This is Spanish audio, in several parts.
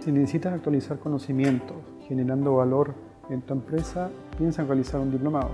Si necesitas actualizar conocimientos, generando valor en tu empresa, piensa en realizar un diplomado.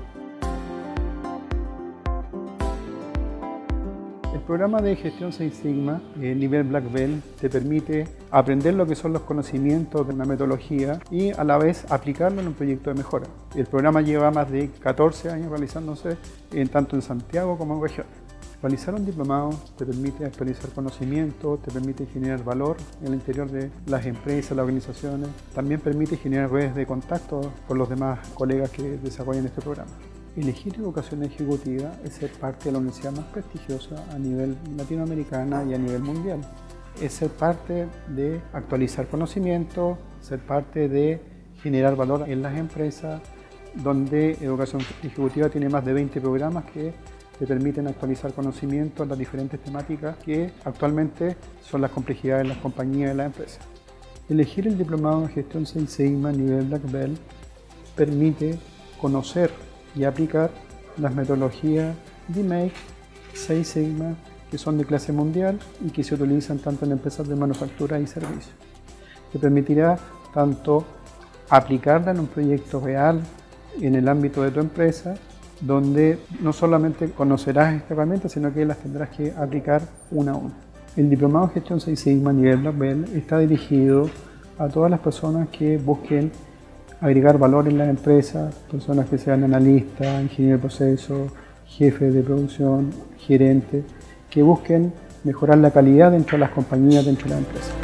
El programa de gestión Six Sigma, nivel Black Belt, te permite aprender lo que son los conocimientos de una metodología y a la vez aplicarlo en un proyecto de mejora. El programa lleva más de 14 años realizándose tanto en Santiago como en región. Realizar un diplomado te permite actualizar conocimientos, te permite generar valor en el interior de las empresas, las organizaciones. También permite generar redes de contacto con los demás colegas que desarrollan este programa. Elegir educación ejecutiva es ser parte de la universidad más prestigiosa a nivel latinoamericana y a nivel mundial. Es ser parte de actualizar conocimientos, ser parte de generar valor en las empresas, donde educación ejecutiva tiene más de 20 programas que te permiten actualizar conocimientos en las diferentes temáticas que actualmente son las complejidades de las compañías y las empresas. Elegir el diplomado en gestión Six Sigma nivel Black Belt permite conocer y aplicar las metodologías DMAIC, Six Sigma, que son de clase mundial y que se utilizan tanto en empresas de manufactura y servicios. Te permitirá tanto aplicarla en un proyecto real en el ámbito de tu empresa, donde no solamente conocerás esta herramienta, sino que las tendrás que aplicar una a una. El diplomado de gestión Six Sigma nivel Black Belt está dirigido a todas las personas que busquen agregar valor en la empresa, personas que sean analistas, ingenieros de proceso, jefes de producción, gerentes, que busquen mejorar la calidad dentro de las compañías, dentro de la empresa.